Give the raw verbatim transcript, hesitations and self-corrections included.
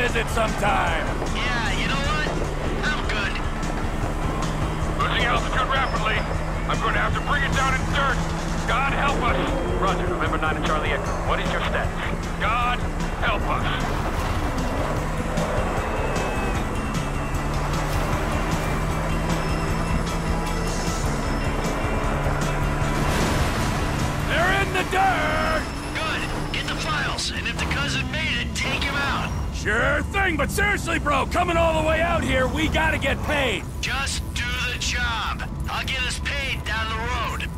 visit sometime. Yeah, you know what? I'm good. Losing altitude rapidly. I'm going to have to bring it down in dirt. God help us. Roger, November nine to Charlie Echo. What is your status? God help us. They're in the dirt! Good. Get the files, and if the cousin made it, take him out. Sure thing, but seriously, bro, coming all the way out here, we gotta get paid. Just do the job. I'll get us paid down the road.